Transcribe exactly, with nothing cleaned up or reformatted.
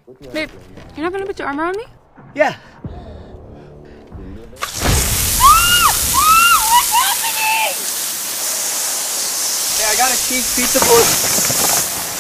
Babe, you're not gonna put your arm around me? Yeah. Hey, I got a cheese pizza for